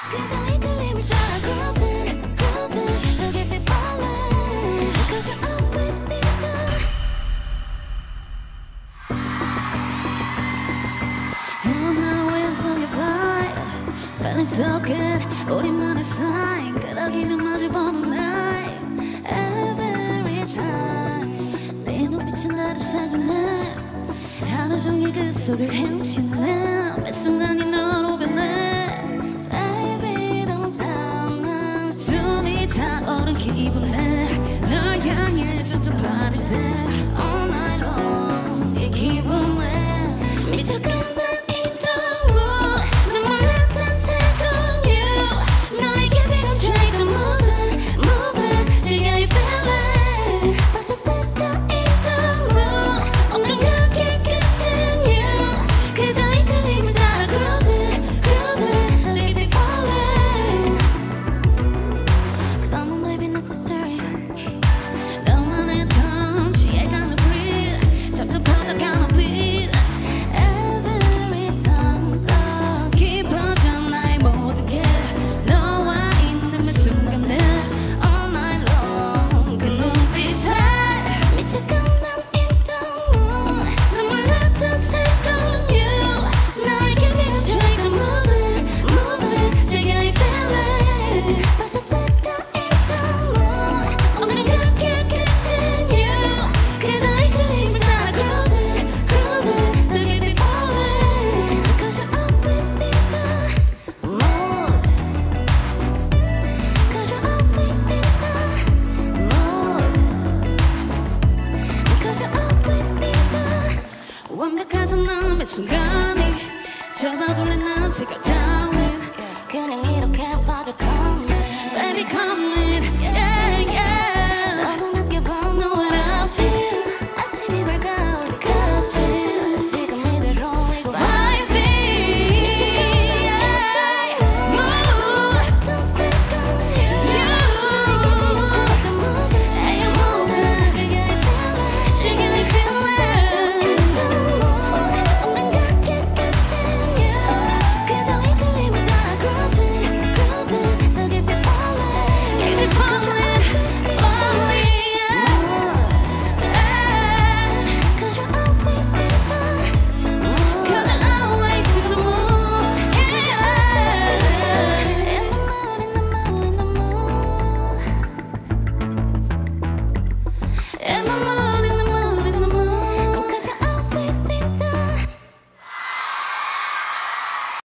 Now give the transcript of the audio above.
그저 이끌림을 따라 grooving, grooving, 더 깊이 falling. Cause you're always in the 나 왼손의 vibe, feeling so good. 우리만의 sign, 끄덕이면 마주보는 night. Every time 내 눈빛은 나를 사귀네. 하루 종일 그 소리를 헤엄치네. 매 순간이 너로 변해. Baby don't stop. 난 숨이 타오른 기분에 널 향해 점점 바를 때 all night long 이 기분에 미쳐간다. 완벽하던 매 순간이 잡아둘래 난 생각 따윈 그냥 이렇게 빠져 come in, baby come in.